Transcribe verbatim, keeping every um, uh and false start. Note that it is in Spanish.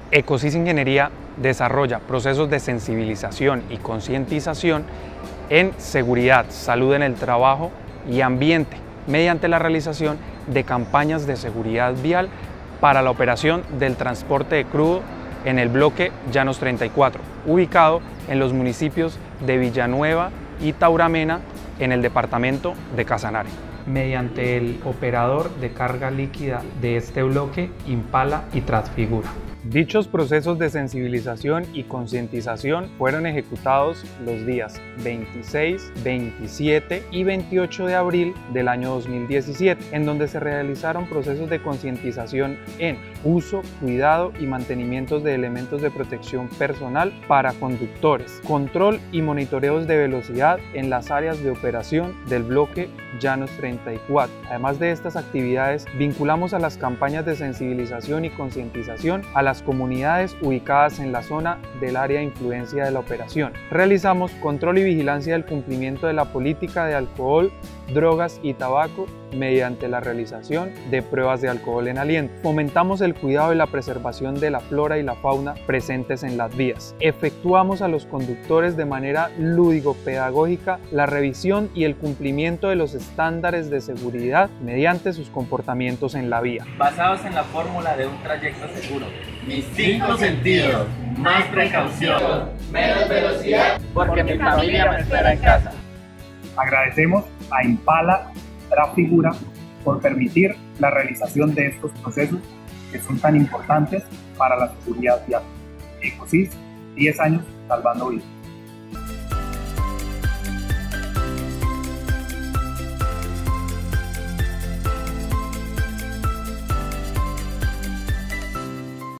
Ecosys Ingeniería desarrolla procesos de sensibilización y concientización en seguridad, salud en el trabajo y ambiente, mediante la realización de campañas de seguridad vial para la operación del transporte de crudo en el bloque Llanos treinta y cuatro, ubicado en los municipios de Villanueva y Tauramena, en el departamento de Casanare, mediante el operador de carga líquida de este bloque, Impala y Transfigura. Dichos procesos de sensibilización y concientización fueron ejecutados los días veintiséis, veintisiete y veintiocho de abril del año dos mil diecisiete, en donde se realizaron procesos de concientización en uso, cuidado y mantenimiento de elementos de protección personal para conductores, control y monitoreos de velocidad en las áreas de operación del bloque Llanos treinta y cuatro. Además de estas actividades, vinculamos a las campañas de sensibilización y concientización a las comunidades ubicadas en la zona del área de influencia de la operación. Realizamos control y vigilancia del cumplimiento de la política de alcohol, drogas y tabaco mediante la realización de pruebas de alcohol en aliento. Fomentamos el cuidado y la preservación de la flora y la fauna presentes en las vías. Efectuamos a los conductores de manera lúdico-pedagógica la revisión y el cumplimiento de los estándares de seguridad mediante sus comportamientos en la vía. Basados en la fórmula de un trayecto seguro. Mis cinco sentidos, más precaución, menos velocidad, porque mi familia me espera en casa. Agradecemos a Impala Transfigura por permitir la realización de estos procesos que son tan importantes para la seguridad vial. Ecosys, diez años salvando vidas.